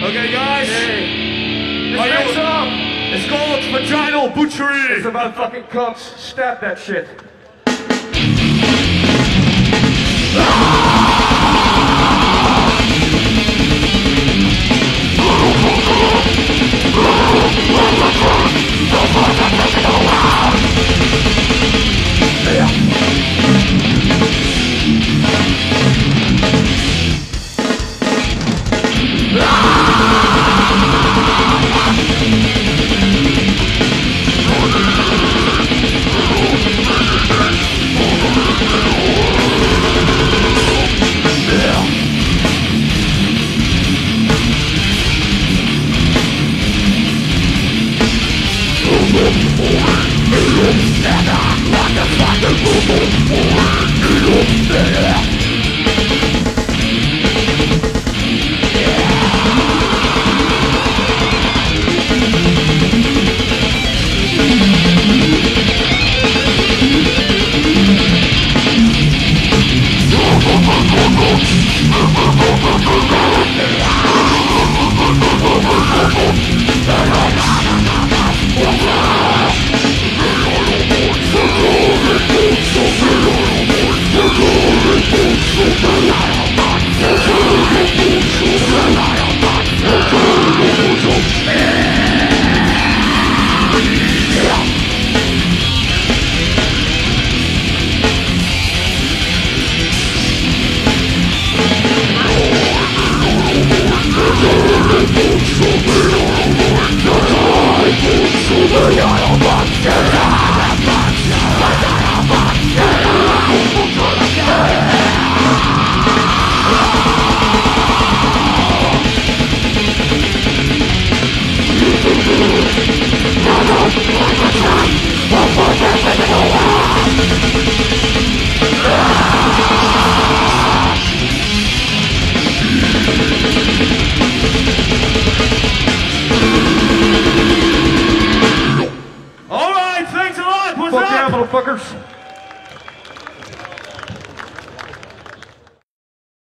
Okay, guys. Hey. Are Next you? up. It's called vaginal butchery. It's about fucking cunts. Stab that shit. All right, thanks a lot. What's Fuck up? yeah, motherfuckers.